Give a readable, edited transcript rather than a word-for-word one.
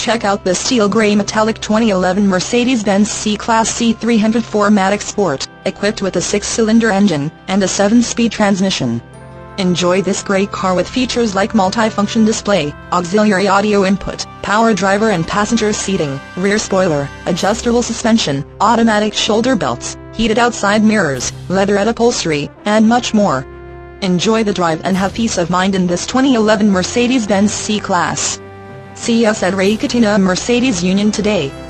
Check out this steel gray metallic 2011 Mercedes-Benz C-Class C304 Sport, equipped with a 6-cylinder engine and a 7-speed transmission. Enjoy this great car with features like multifunction display, auxiliary audio input, power driver and passenger seating, rear spoiler, adjustable suspension, automatic shoulder belts, heated outside mirrors, leatherette upholstery, and much more. Enjoy the drive and have peace of mind in this 2011 Mercedes-Benz C-Class. See us at Ray Catena Mercedes Union today.